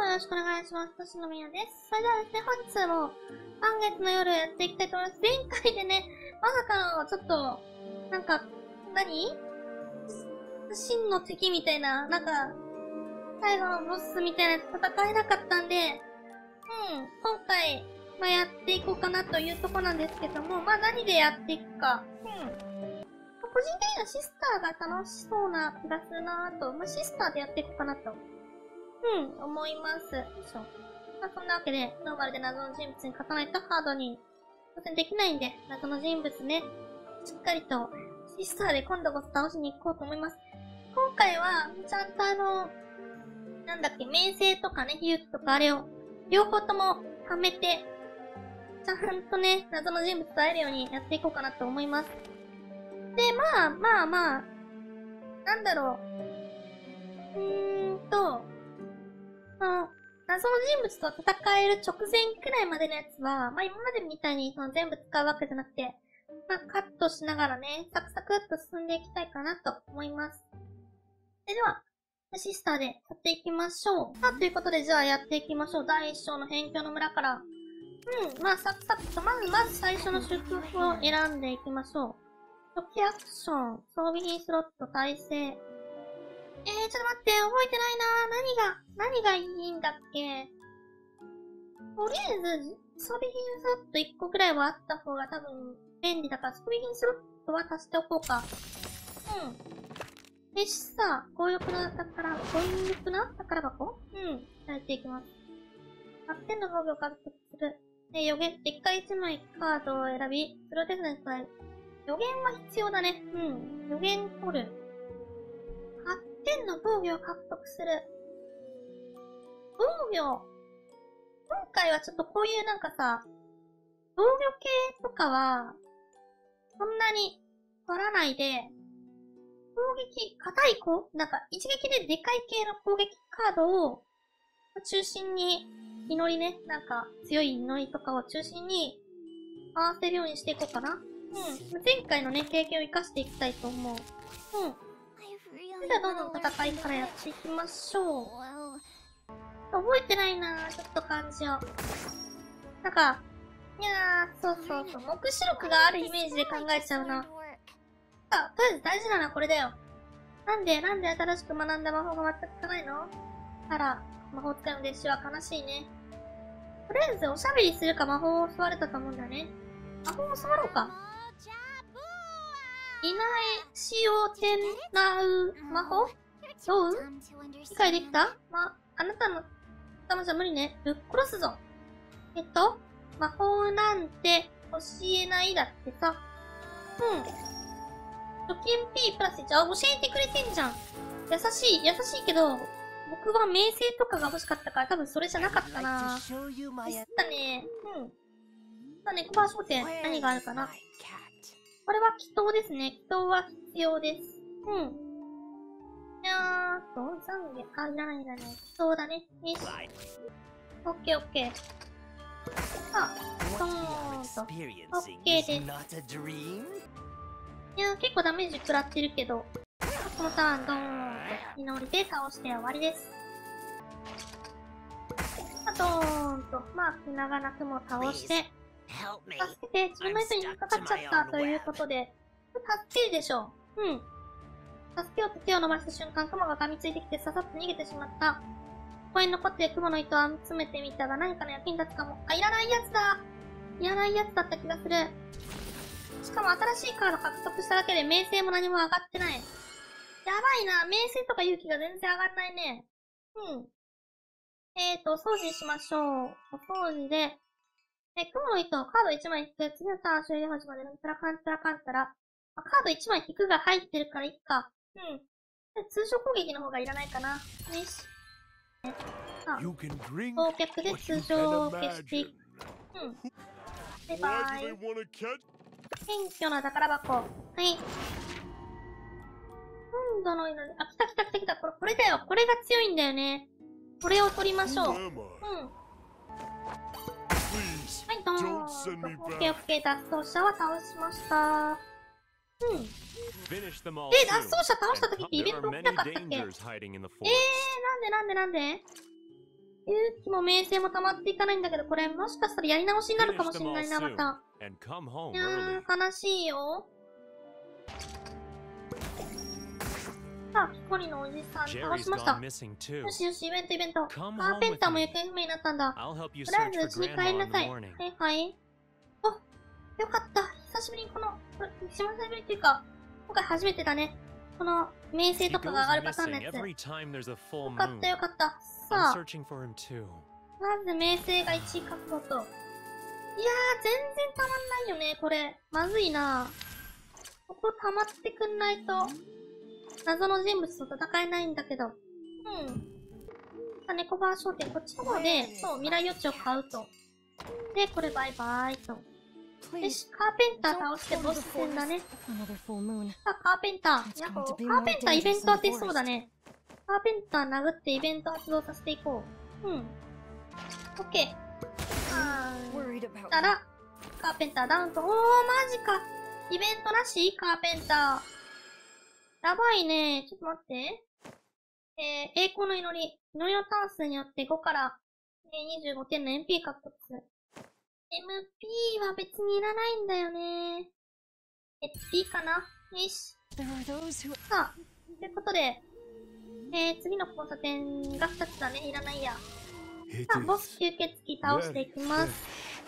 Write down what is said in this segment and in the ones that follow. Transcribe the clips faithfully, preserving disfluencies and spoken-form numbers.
よろしくお願いします。星野みやです。それではですね、本日も満月の夜やっていきたいと思います。前回でね、まさかのちょっと、なんか、何真の敵みたいな、なんか、最後のボスみたいなやつ戦えなかったんで、うん、今回、まあ、やっていこうかなというとこなんですけども、まあ何でやっていくか。うん。個人的にはシスターが楽しそうな気がするなぁと、まあ、シスターでやっていこうかなと、うん、思います。そう。まあ、そんなわけで、ノーマルで謎の人物に勝たないとハードに挑戦できないんで、謎の人物ね、しっかりとシスターで今度こそ倒しに行こうと思います。今回は、ちゃんとあの、なんだっけ、名声とかね、勇気とかあれを、両方ともはめて、ちゃんとね、謎の人物と会えるようにやっていこうかなと思います。で、まあまあまあ、なんだろう。うーんと、その、謎の人物と戦える直前くらいまでのやつは、まあ今までみたいにその全部使うわけじゃなくて、まあカットしながらね、サクサクっと進んでいきたいかなと思います。それでは、シスターでやっていきましょう。さあ、ということでじゃあやっていきましょう。だいいっ章の辺境の村から。うん、まあサクサクと、まずまず最初の祝福を選んでいきましょう。初期アクション、装備品スロット、耐性。えー、ちょっと待って、覚えてないなー。何が、何がいいんだっけ。とりあえず、装備品スロットいっこくらいはあった方が多分便利だから、装備品スロットは足しておこうか。うん。でしさ、強力な宝、強力な宝箱うん。やっていきます。はってんの防御を獲得する。で、予言、でっかいいちまいカードを選び、それを手札に加える。予言は必要だね。うん。予言取る。はってんの防御を獲得する。防御。今回はちょっとこういうなんかさ、防御系とかは、そんなに取らないで、攻撃、硬い子なんか一撃ででかい系の攻撃カードを中心に、祈りね、なんか強い祈りとかを中心に合わせるようにしていこうかな。うん。前回のね、経験を活かしていきたいと思う。うん。じゃあどんどん戦いからやっていきましょう。覚えてないなぁ、ちょっと感じを。なんか、いやー、そうそうそう、目視録があるイメージで考えちゃうな。あ、とりあえず大事なのはこれだよ。なんで、なんで新しく学んだ魔法が全く効かないの？あら、魔法使いの弟子は悲しいね。とりあえずおしゃべりするか魔法を教われたと思うんだよね。魔法を教わろうか。いないしをてなう魔法どう？理解できた？ま、あなたの頭じゃ無理ね。ぶっ殺すぞ。えっと、魔法なんて教えないだってさ。うん。貯金 P プラスいち。あ、教えてくれてんじゃん。優しい、優しいけど、僕は名声とかが欲しかったから多分それじゃなかったなぁ。ミスったね。うん。さあ、ネコバー商店、何があるかな。これは祈祷ですね。祈祷は必要です。うん。いやーと、懺悔。あ、いらないいらない。祈祷だね。よし。オッケーオッケー。さあ、ドーンと。オッケーです。いやー、結構ダメージ食らってるけど、このターン、ドーンと、祈りで倒して終わりです。あ、ドーンと、まあ、気長な雲を倒して、助けて、自分の人に引っかかっちゃったということで、助けるでしょう。うん。助けようと手を伸ばした瞬間、雲が噛みついてきてささっと逃げてしまった。ここに残って雲の糸を集めてみたが何かの役に立つかも。あ、いらないやつだ。いらないやつだった気がする。しかも新しいカード獲得しただけで名声も何も上がってない。やばいな。名声とか勇気が全然上がらないね。うん。えーと、お掃除しましょう。お掃除で、え、雲の糸をカードいちまい引く。次のターン終了時までなんたらかんたらかんたら。あ、カードいちまい引くが入ってるからいっか。うん。で通常攻撃の方がいらないかな。よし。え、さあ、忘却で通常を消していく。うん。バイバイ。謙虚な宝箱。はい。今度の色で、あ、来た来た来た来た。これ、これだよ。これが強いんだよね。これを取りましょう。うん。はい、ドーン。オッケーオッケー。脱走者は倒しました。うん。え、脱走者倒した時ってイベント起きなかったっけ？えー、なんでなんでなんで？え勇気も名声も溜まっていかないんだけど、これもしかしたらやり直しになるかもしれないな、また。いやー、悲しいよ。さあ、キコリのおじさん倒しました。よしよし、イベントイベント。カーペンターも行方不明になったんだ。とりあえずうちに帰りなさい。はいはい。お、よかった。久しぶりにこの、久しぶりっていうか、今回初めてだね。この名声とかが上がるパターンのやつ。よかったよかった。さあ、まず名声がいちい確保と。いやー、全然たまんないよね、これ。まずいな。ここ溜まってくんないと、謎の人物と戦えないんだけど。うん。さあ、猫バー商店、こっちの方で、そう、未来予知を買うと。で、これバイバイと。よし、カーペンター倒してボス戦だね。さあ、カーペンター。やっほー。カーペンターイベント当てそうだね。カーペンター殴ってイベント発動させていこう。うん。オッケー。あー。したら、カーペンターダウンと、おー、マジか。イベントなしカーペンター。やばいね。ちょっと待って。えー、栄光の祈り。祈りのターン数によってごから、えー、にじゅうごてんの エムピー 獲得。エムピー は別にいらないんだよね。エイチピー かなよし。さあ、ということで、えー、次の交差点がふたつだね。いらないや。さあ、ボス吸血鬼倒していきます。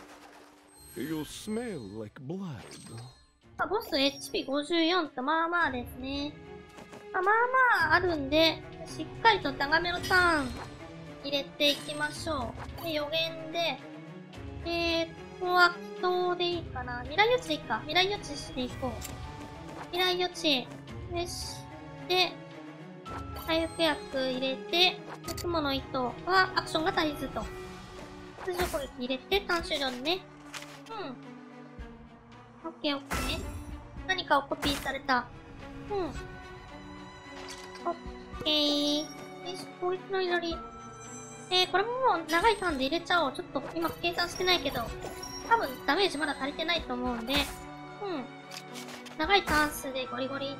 さあ、ボス エイチピーごじゅうよん とまあまあですね。まあまあまああるんで、しっかりと長めのターン入れていきましょう。で、予言で、えー、ここは祈祷でいいかな。未来予知でいいか。未来予知していこう。未来予知。よし。で、回復薬入れて、雲の糸はアクションが足りずと。通常攻撃入れて、ターン終了ね。うん。オッケーオッケーね。何かをコピーされた。うん。オッケー。よし、攻撃の祈り。えー、これももう長いターンで入れちゃおう。ちょっと今計算してないけど、多分ダメージまだ足りてないと思うんで、うん。長いターン数でゴリゴリいって、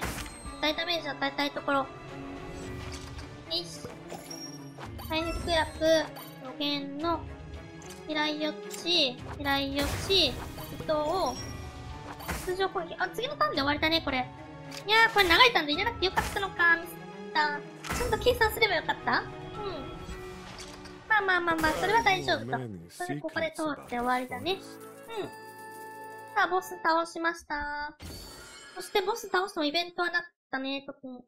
大ダメージ与えたいところ。よし。回復薬、予言の、未来予知、未来予知、伊藤を、通常攻撃。あ、次のターンで終わりだね、これ。いやー、これ長いターンで入れなくてよかったのか、ミスった。ちゃんと計算すればよかった？うん。まあまあまあまあ、それは大丈夫と。それでここで通って終わりだね。うん。さあ、ボス倒しました。そしてボス倒してもイベントはなかったね、特に。うん。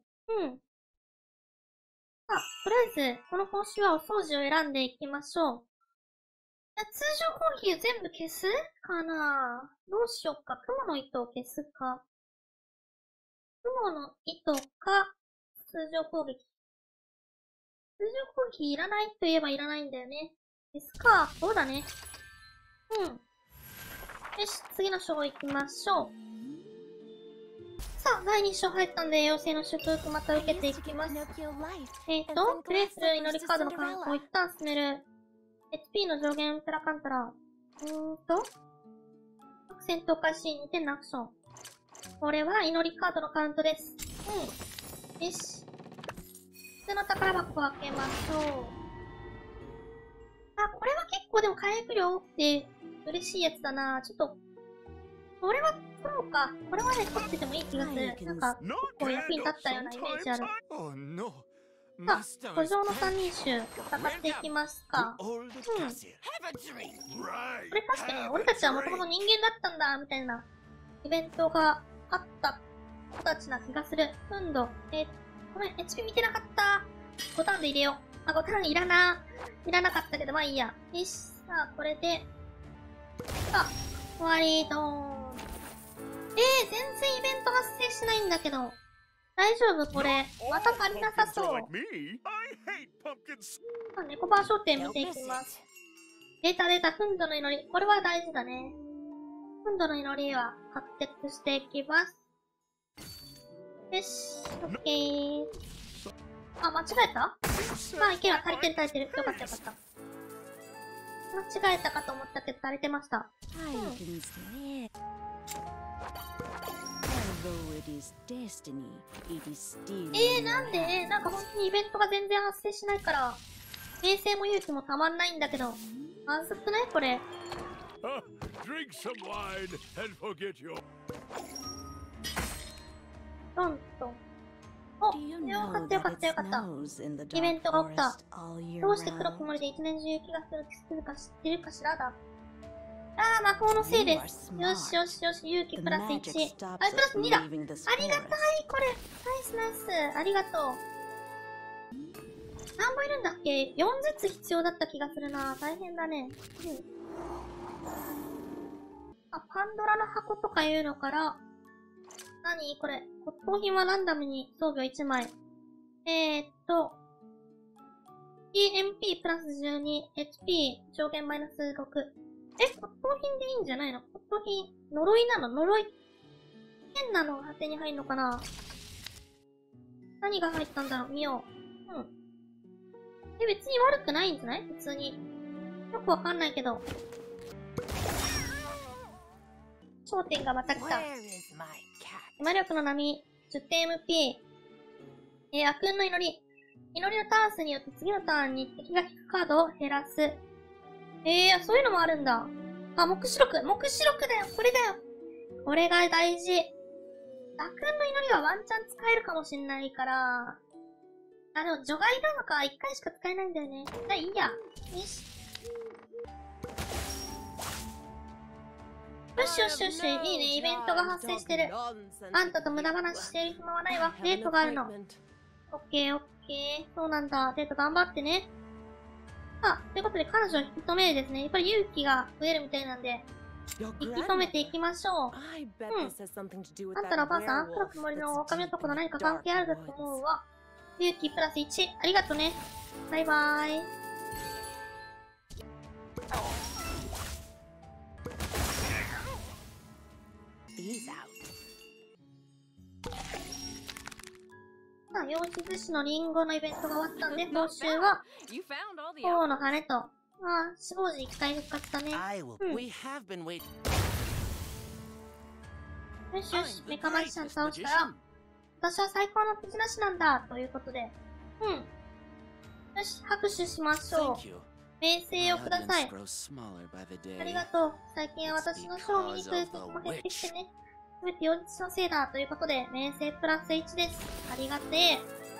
さあ、とりあえず、この報酬はお掃除を選んでいきましょう。通常攻撃全部消すかな？どうしよっか。雲の糸を消すか。雲の糸か、通常攻撃。通常攻撃いらないと言えばいらないんだよね。ですか。そうだね。うん。よし、次の章行きましょう。さあ、だいに章入ったんで、妖精の祝福また受けていきます。えーと、プレイする祈りカードのカウントを一旦進める。エイチピー の上限プラカンタラ。うーんと、戦闘開始にてんのアクション。これは祈りカードのカウントです。うん。よし。普通の宝箱を開けましょう。あ、これは結構でも回復量多くて嬉しいやつだな。ちょっと、これは取ろうか。これはね、取っててもいい気がする。なんか、結構役に立ったようなイメージある。さあ、古城の三人衆、戦っていきますか。うん。これ確かに、俺たちはもともと人間だったんだ、みたいなイベントがあった子たちな気がする。ふんど。えー、ごめん、エイチピー 見てなかった。ごターンで入れよう。あ、ごターンいらな。いらなかったけど、まあいいや。よし。さあ、これで。さあ、終わりどーん。えー、全然イベント発生しないんだけど。大丈夫これ。また足りなさそう。さあ、猫バー商店見ていきます。出た出た、フンドの祈り。これは大事だね。フンドの祈りは獲得していきます。よし、オッケー。あ、間違えた？まあ、いける。足りてる足りてる。よかったよかった。間違えたかと思ったけど足りてました。うん、えー、なんでなんか本当にイベントが全然発生しないから、 平成も勇気もたまんないんだけど。まずくないこれ。トントン。お、よかったよかったよかった。イベントが起きた。どうして黒くもりで一年中雪が降るするか知ってるかしらだ。ああ、魔法のせいです。よしよしよし、勇気プラスいち。あ、プラスにだ。ありがたい、これ。ナイスナイス。ありがとう。何本いるんだっけ ?よん ずつ必要だった気がするな。大変だね。うん。あ、パンドラの箱とかいうのから、何これ。骨董品はランダムに装備をいちまい。えーっと、イーエムピー プラスじゅうに、エイチピー 上限マイナスろく。え、骨董品でいいんじゃないの？骨董品、呪いなの？呪い。変なのが手に入るのかな？何が入ったんだろう？見よう。うん。え、別に悪くないんじゃない？普通に。よくわかんないけど。頂点がまた来た。魔力の波、じゅってんエムピー。えー、悪運の祈り。祈りのターン数によって次のターンに敵が引くカードを減らす。えー、そういうのもあるんだ。あ、目視録。目視録だよ。これだよ。これが大事。悪運の祈りはワンチャン使えるかもしんないから。あ、でも除外なのか。一回しか使えないんだよね。じゃあいいや。よし。よしよしよし。いいね。イベントが発生してる。あんたと無駄話してる暇はないわ。デートがあるの。オッケーオッケー。そうなんだ。デート頑張ってね。さあ、ということで彼女を引き止めるですね。やっぱり勇気が増えるみたいなんで、引き止めていきましょう。うん。あんたのおばあさん、黒く森の狼男と何か関係あるだと思うわ。勇気プラスいち。ありがとね。バイバーイ。さあ、羊皮寿司のリンゴのイベントが終わったんで、報酬は、頬の羽と、ああ、死亡時一回復活だね。うん。よしよし、メカマジシャン倒したら、私は最高の手品師なんだということで。うん。よし、拍手しましょう。名声をください。ありがとう。最近は私のショーを見に来る時も減ってきてね。すべて妖術のせいだということで、名声プラスいちです。ありがてえ。うん。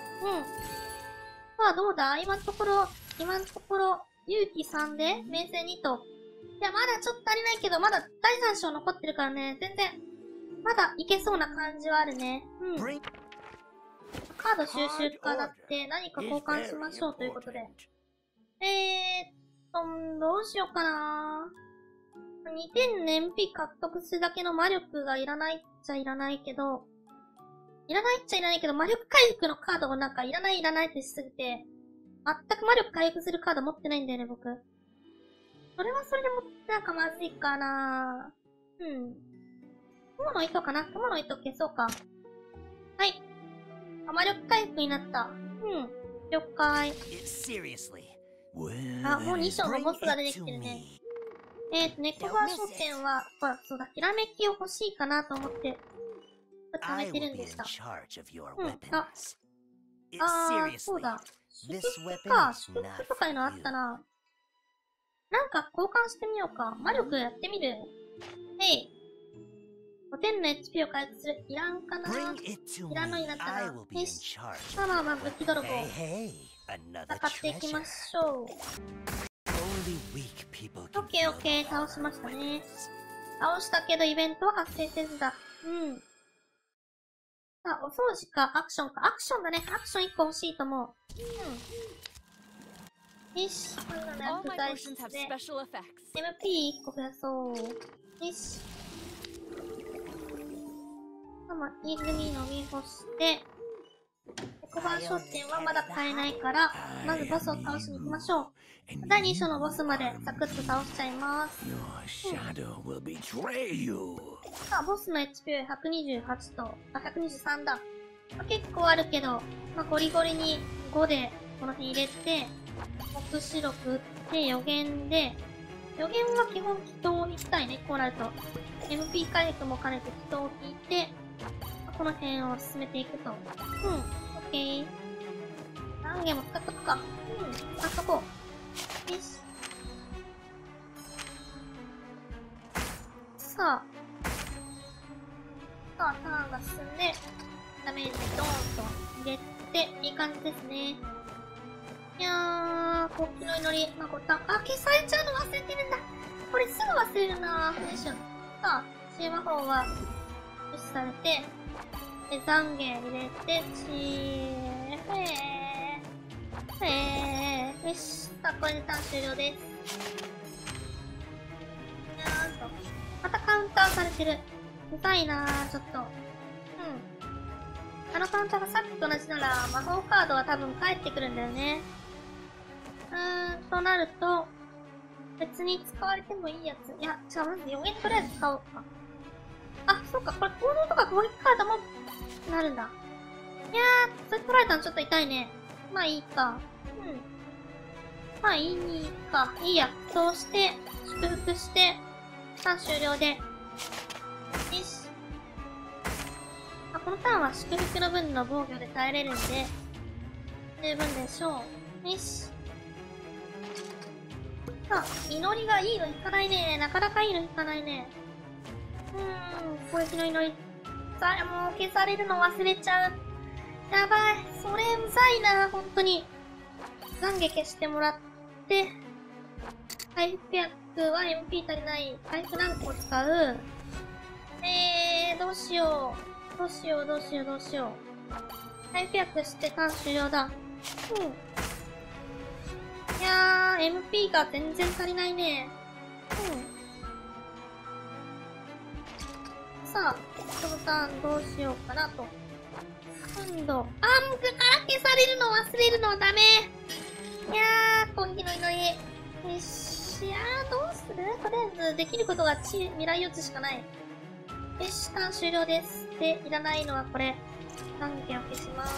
さあ、どうだ今のところ、今のところ、勇気さんで、名声にと。いや、まだちょっと足りないけど、まだだいさん章残ってるからね、全然、まだいけそうな感じはあるね。うん。カード収集家だって何か交換しましょうということで。えーっと、どうしようかな。にてんの エムピー 獲得するだけの魔力がいらないっちゃいらないけど、いらないっちゃいらないけど、魔力回復のカードがなんかいらないいらないってしすぎて、全く魔力回復するカード持ってないんだよね、僕。それはそれでも、なんかまずいかな。うん。雲の糸かな？雲の糸消そうか。はい。魔力回復になった。うん。了解。あ、もうに章のボスが出てきてるね。えーと、ネットバー商店は、ほら、そうだ、ひらめきを欲しいかなと思って、貯めてるんでした。うん、あ、あー、そうだ。祝福か、祝福とかいうのあったな。なんか交換してみようか。魔力やってみる？えい。ごてんの エイチピー を回復する。いらんかな？いらんのになったな。よし。まあまあまあ、武器泥棒。戦っていきましょう。オッケーオッケー、倒しましたね。倒したけどイベントは発生せずだ。うん。さあ、お掃除か、アクションか。アクションだね。アクションいっこ欲しいと思う。うん。よし。こういうのね、具体室で。エムピーいっこ増やそう。よし。まあ、泉飲み干して、エコバー商店はまだ買えないから、まずボスを倒しに行きましょう。だいに章のボスまでサクッと倒しちゃいます。うん、さあ、ボスの エイチピー はひゃくにじゅうはちと、あ、ひゃくにじゅうさんだ。まあ、結構あるけど、まあ、ゴリゴリにごでこの辺入れて、目視録打って予言で、予言は基本祈祷を引きたいね、こうなると。エムピー 回復も兼ねて祈祷を引いて、この辺を進めていくと。うん、オッケー。何件も使っとくか。 うん、あそこ。よし。さあ。さあ、ターンが進んで、ダメージドーンと入れて、いい感じですね。いやー、国旗の祈り、まこった。あ、消されちゃうの忘れてるんだ。これすぐ忘れるなぁ。よいしょ。さあ、チー魔法は、無視されて、で、懺悔入れて、チー、へー、へー、よし。さあ、これでターン終了です。やーんと。またカウンターされてる。うざいなぁ、ちょっと。うん。あのカウンターがさっきと同じなら、魔法カードは多分返ってくるんだよね。うーん、となると、別に使われてもいいやつ。いや、違う、まず予言とりあえず使おうか。あ、そうか、これ行動とか攻撃カードも、なるんだ。いやー、それ取られたのちょっと痛いね。まあいいか。うん。まあいいにか。いいや。そうして、祝福して、ターン終了で。よし。あ、このターンは祝福の分の防御で耐えれるんで、十分でしょう。よし。さあ、祈りがいいのいかないね。なかなかいいのいかないね。うーん、攻撃の祈り。さあ、もう消されるの忘れちゃう。やばい。それうざいな、ほんとに。懺悔消してもらって、回復薬は エムピー 足りない。回復何個使う？えー、どうしよう。どうしよう、どうしよう、どうしよう。回復薬してターン終了だ。うん。いやー、エムピー が全然足りないね。うん。さあ、このターンどうしようかなと。今度、あんぐから消されるの忘れるのダメ。いやー、今季の祈り。よし、いやー、どうする？とりあえず、できることがち未来予知しかない。よし、ターン終了です。で、いらないのはこれ。懺悔を消します。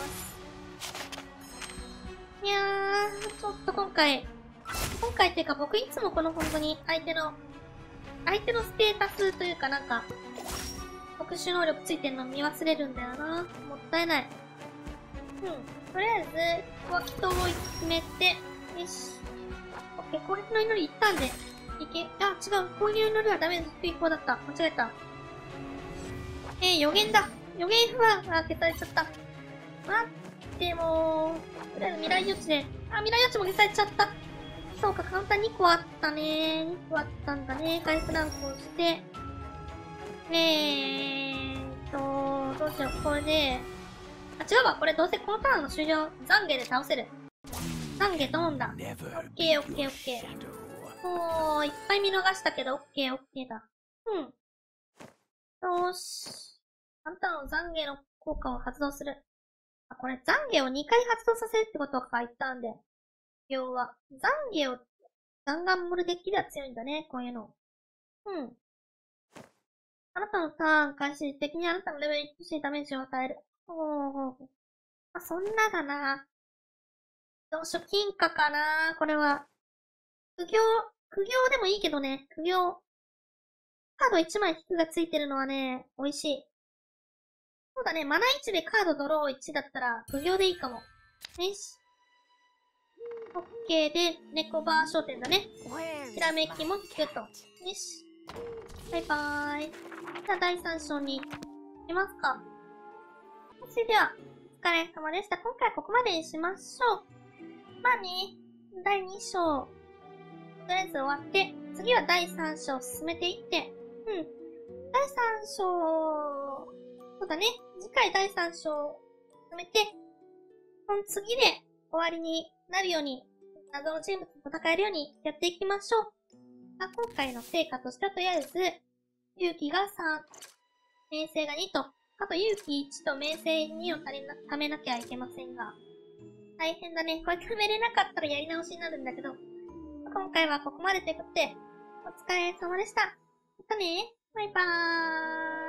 いやー、ちょっと今回、今回っていうか僕いつもこの本当に相手の、相手のステータスというかなんか、特殊能力ついてるの見忘れるんだよな。もったいない。うん。とりあえず、脇とを決めて、よし。オッケー、攻撃の祈りいったんで、いけ、あ、違う、攻撃の祈りはダメージ低い方だった。間違えた。えー、予言だ。予言不安が消されちゃった。待って、もう、とりあえず未来予知で、あ、未来予知も消されちゃった。そうか、カウンターにこあったね。にこあったんだね。回復断行して、えーと、どうしよう、これで、あ、違うわ、これどうせこのターンの終了、懺悔で倒せる。懺悔ドーンだ。オッケーオッケーオッケー。もう、いっぱい見逃したけど、オッケーオッケーだ。うん。よーし。あんたの懺悔の効果を発動する。あ、これ懺悔をにかい発動させるってことか言ったんで。要は、懺悔をガンガン盛るデッキでは強いんだね、こういうの。うん。あなたのターン開始的にあなたのレベルいちとしてダメージを与える。おー。あ、そんなだな。どうしよう、金貨かなこれは。苦行、苦行でもいいけどね。苦行。カードいちまい引くがついてるのはね、美味しい。そうだね、マナいちでカードドローいちだったら、苦行でいいかも。よし。オッケーで、猫バー商店だね。ひらめきも聞くと。よし。バイバーイ。じゃあ、だいさん章に行きますか。それでは、お疲れ様でした。今回はここまでにしましょう。まあね、だいに章、とりあえず終わって、次はだいさん章進めていって、うん。だいさん章、そうだね、次回だいさん章進めて、その次で終わりになるように、謎の人物と戦えるようにやっていきましょう。あ、今回の成果としてはとりあえず、勇気がさん、名声がにと、あと勇気いちと名声にを足りな、貯めなきゃいけませんが、大変だね。これ貯めれなかったらやり直しになるんだけど、今回はここまでということで、お疲れ様でした。またね。バイバーイ。